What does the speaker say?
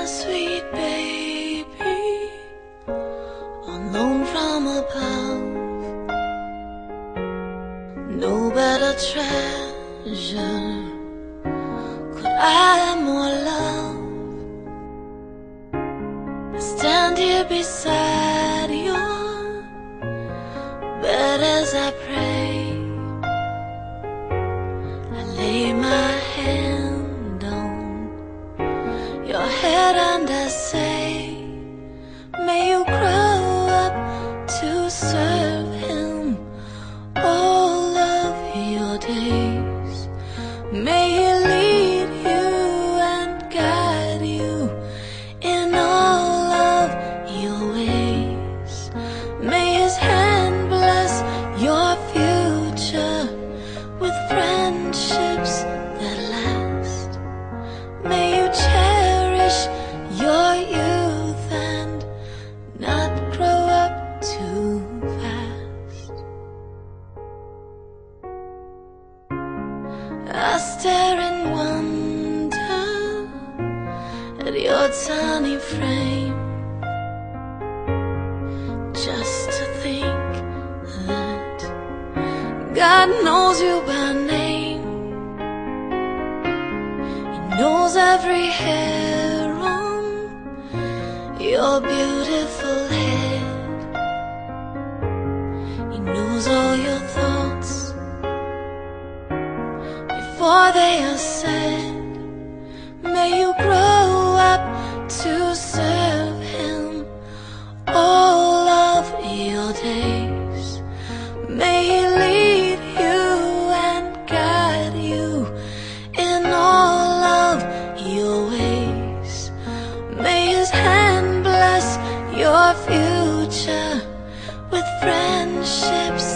my sweet baby, unknown from above. No better treasure could I have more love. I stand here beside your bed as I pray. I lay my hand on your head and I say, may you grow up to serve Him all of your days. May He lead you and guide you in all of your ways. May His hand bless your future with friendships that last. May you cherish your youth and not grow up too fast. I stare in wonder at your tiny frame, just to think that God knows you by name. He knows every hair on your beautiful head. He knows all your thoughts before they are said. May you grow up to serve Him all of your days. May He lead you and guide you in all of your ways. May His hand bless your future with friendships